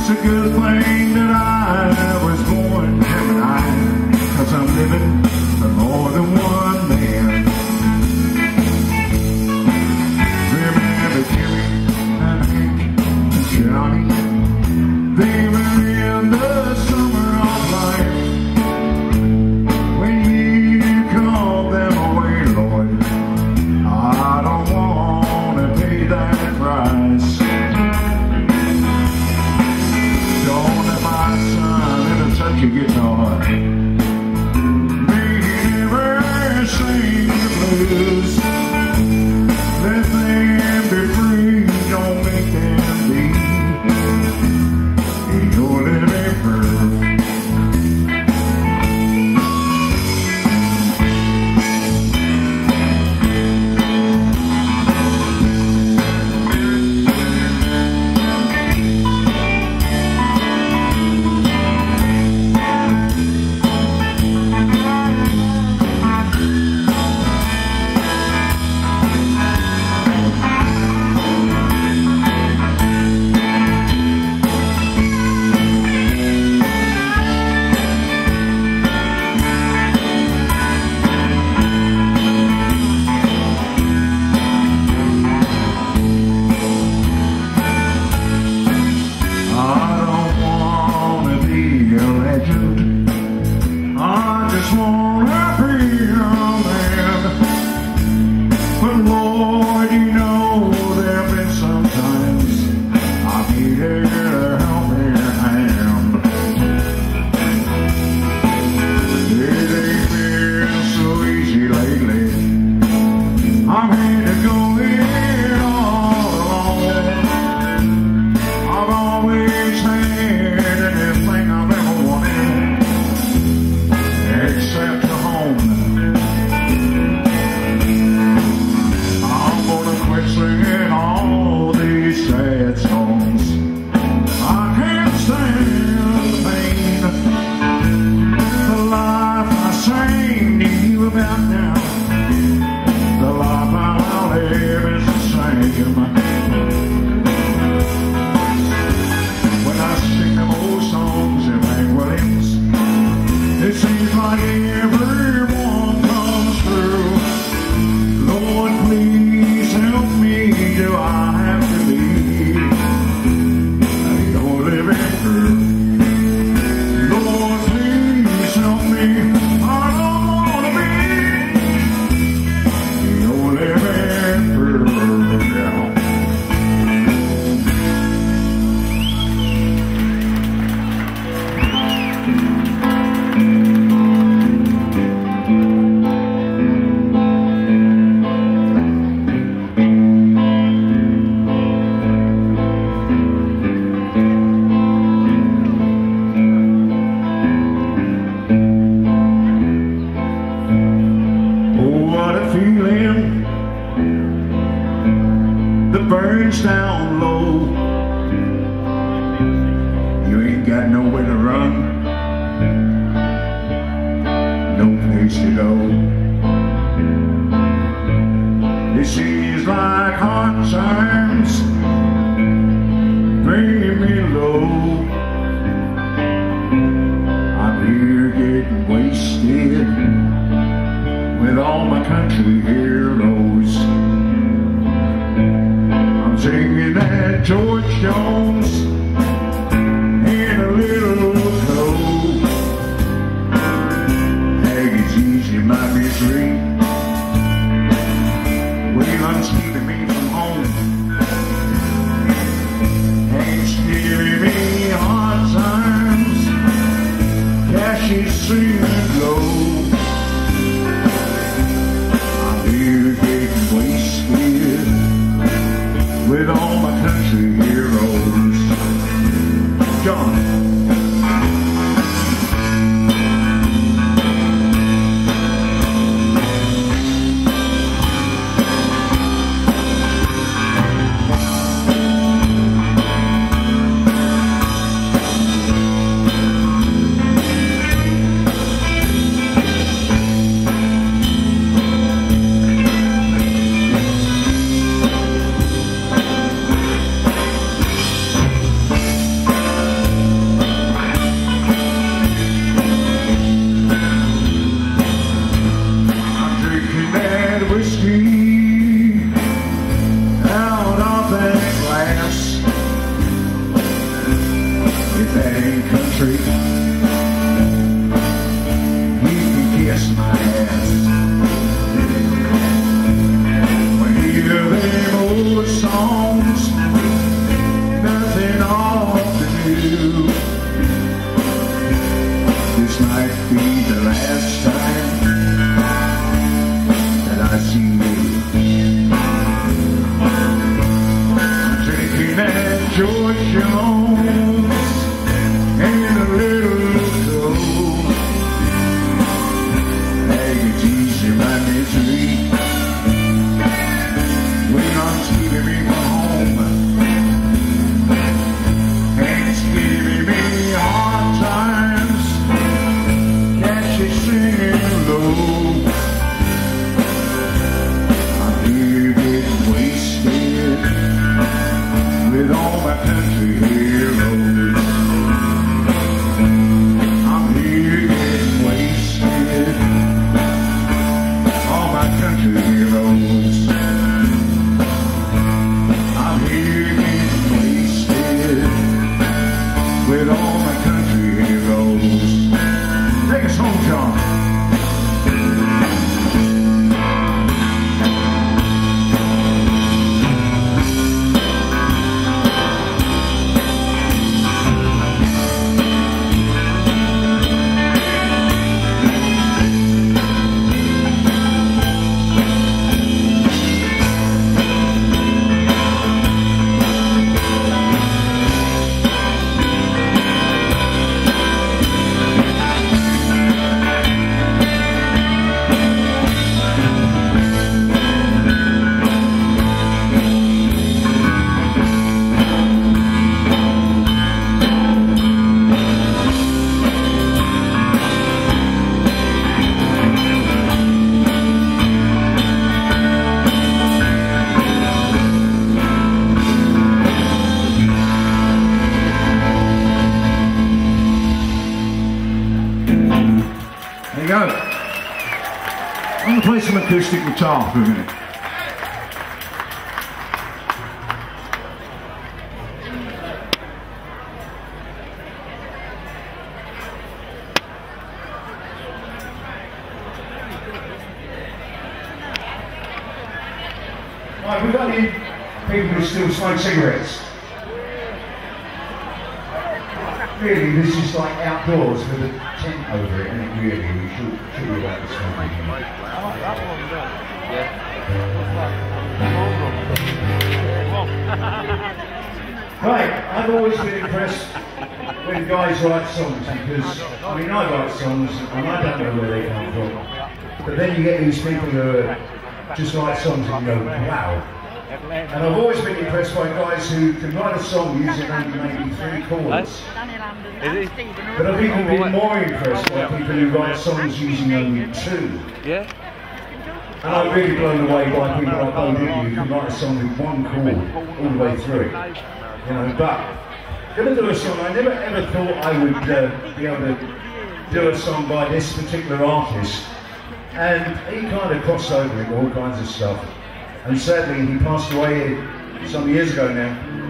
It's a good thing that I was born Gemini, 'cause I'm living for more than one man. Remember Jimmy and Hank and Johnny, they were in the summer of life. When you call them away, Lord, I don't want to pay that price. Don't let my son ever touch a guitar. May he never sing the blues. Let them be free, don't make them be. You're living proof. Burns down low. You ain't got nowhere to run, no place to go. This is like hard times, bring me low. I'm here getting wasted with all my country heroes. Singing that George Jones in a little coat. Haggis easy might be sweet. Waylon's keeping me from home. Hank's giving me hard times. Cash is singing low. I'm here getting wasted with all my country heroes. John. same country. You can kiss my ass. When you hear them old songs, nothing ought to do. This might be the last time that I see you. I'm drinking that George Jones and a little cold. Hey, it's easy my misery when I'm keeping me home. And it's giving me hard times. She's singing low. I'm here getting wasted with all my country heroes. I'm here getting wasted, all my country heroes. I'm here getting wasted with all my country heroes. Take us home, John. There you go. I'm going to play some acoustic guitar for a minute. Right, we've got any people who still smoke cigarettes. Really, this is like outdoors with a tent over it, and it really, we should be about this one. Right, I've always been impressed when guys write songs because, I mean, I write songs and I don't know where they come from. But then you get these people who just write songs and you go, wow. And I've always been impressed by guys who can write a song using only maybe 3 chords. But I've even been more impressed by people who write songs using only 2. Yeah. And I'm really blown away by people like Bo Diddley who can write a song with 1 chord all the way through. You know, but going to do a song, I never ever thought I would be able to do a song by this particular artist. And he kind of crossed over with all kinds of stuff. And sadly, he passed away some years ago now.